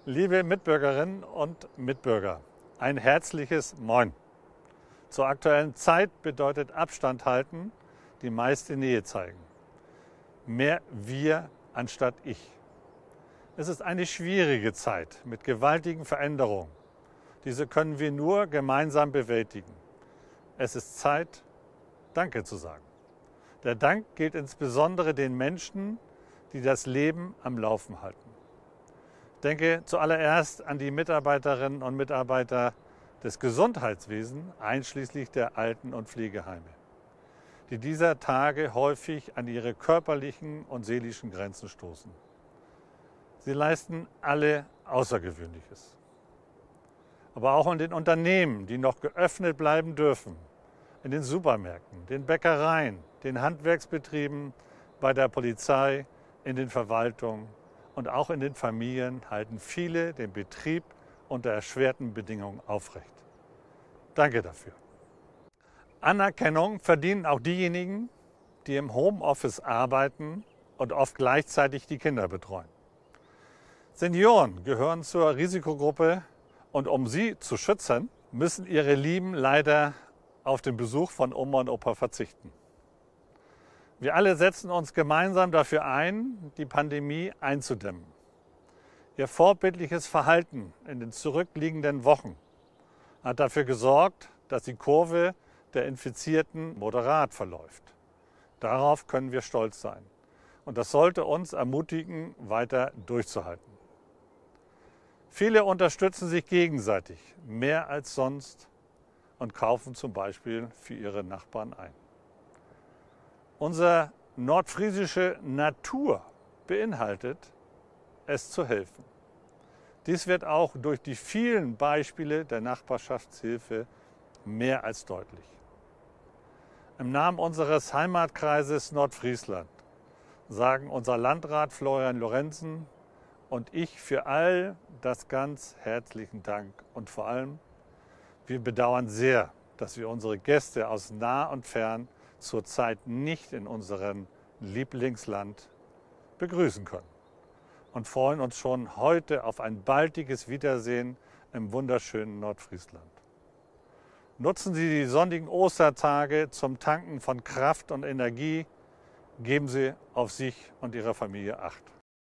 Liebe Mitbürgerinnen und Mitbürger, ein herzliches Moin. Zur aktuellen Zeit bedeutet Abstand halten die meiste Nähe zeigen. Mehr wir anstatt ich. Es ist eine schwierige Zeit mit gewaltigen Veränderungen. Diese können wir nur gemeinsam bewältigen. Es ist Zeit, Danke zu sagen. Der Dank gilt insbesondere den Menschen, die das Leben am Laufen halten. Ich denke zuallererst an die Mitarbeiterinnen und Mitarbeiter des Gesundheitswesens, einschließlich der Alten- und Pflegeheime, die dieser Tage häufig an ihre körperlichen und seelischen Grenzen stoßen. Sie leisten alle Außergewöhnliches. Aber auch in den Unternehmen, die noch geöffnet bleiben dürfen, in den Supermärkten, den Bäckereien, den Handwerksbetrieben, bei der Polizei, in den Verwaltungen und auch in den Familien halten viele den Betrieb unter erschwerten Bedingungen aufrecht. Danke dafür. Anerkennung verdienen auch diejenigen, die im Homeoffice arbeiten und oft gleichzeitig die Kinder betreuen. Senioren gehören zur Risikogruppe und um sie zu schützen, müssen ihre Lieben leider auf den Besuch von Oma und Opa verzichten. Wir alle setzen uns gemeinsam dafür ein, die Pandemie einzudämmen. Ihr vorbildliches Verhalten in den zurückliegenden Wochen hat dafür gesorgt, dass die Kurve der Infizierten moderat verläuft. Darauf können wir stolz sein. Und das sollte uns ermutigen, weiter durchzuhalten. Viele unterstützen sich gegenseitig mehr als sonst und kaufen zum Beispiel für ihre Nachbarn ein. Unsere nordfriesische Natur beinhaltet, es zu helfen. Dies wird auch durch die vielen Beispiele der Nachbarschaftshilfe mehr als deutlich. Im Namen unseres Heimatkreises Nordfriesland sagen unser Landrat Florian Lorenzen und ich für all das ganz herzlichen Dank. Und vor allem, wir bedauern sehr, dass wir unsere Gäste aus nah und fern zurzeit nicht in unserem Lieblingsland begrüßen können und freuen uns schon heute auf ein baldiges Wiedersehen im wunderschönen Nordfriesland. Nutzen Sie die sonnigen Ostertage zum Tanken von Kraft und Energie. Geben Sie auf sich und Ihre Familie Acht.